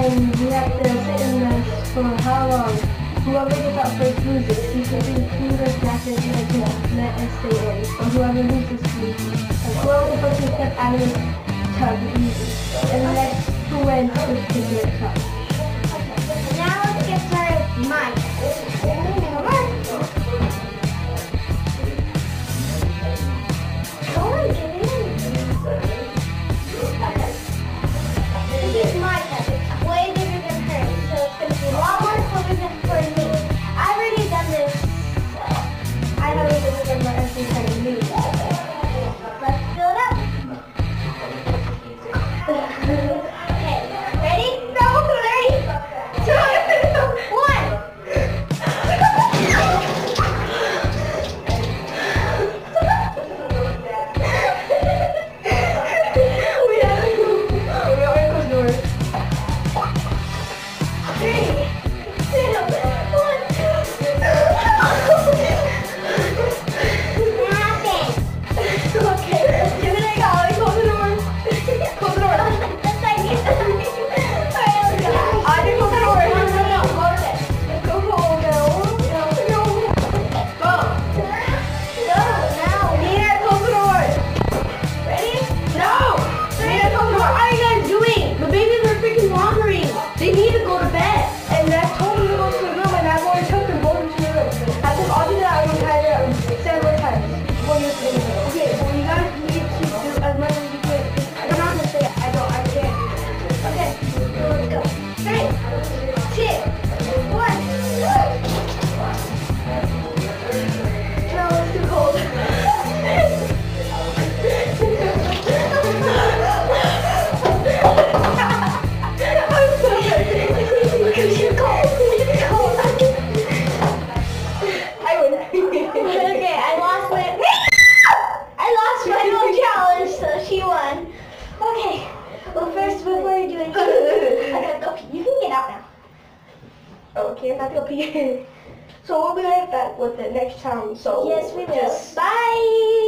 and we have to sit in this for how long? Whoever gets out first loses. You can do food or jacket and let it stay in. But whoever loses loses. Like whoever the first step out of the tub loses. And the next who wins is to do it tub. Now let's get started with mine. Come on. Come on, get in. Okay. This is my tub. It's way bigger than hers, so it's going to be a lot more complicated for me. I've already done this. I know this is my every time you lose. Let's fill it up. Okay, ready? No, 3, 2, 1. Okay, I'm not gonna pee. So we'll be right back with the next time. So yes, we will. Just Bye.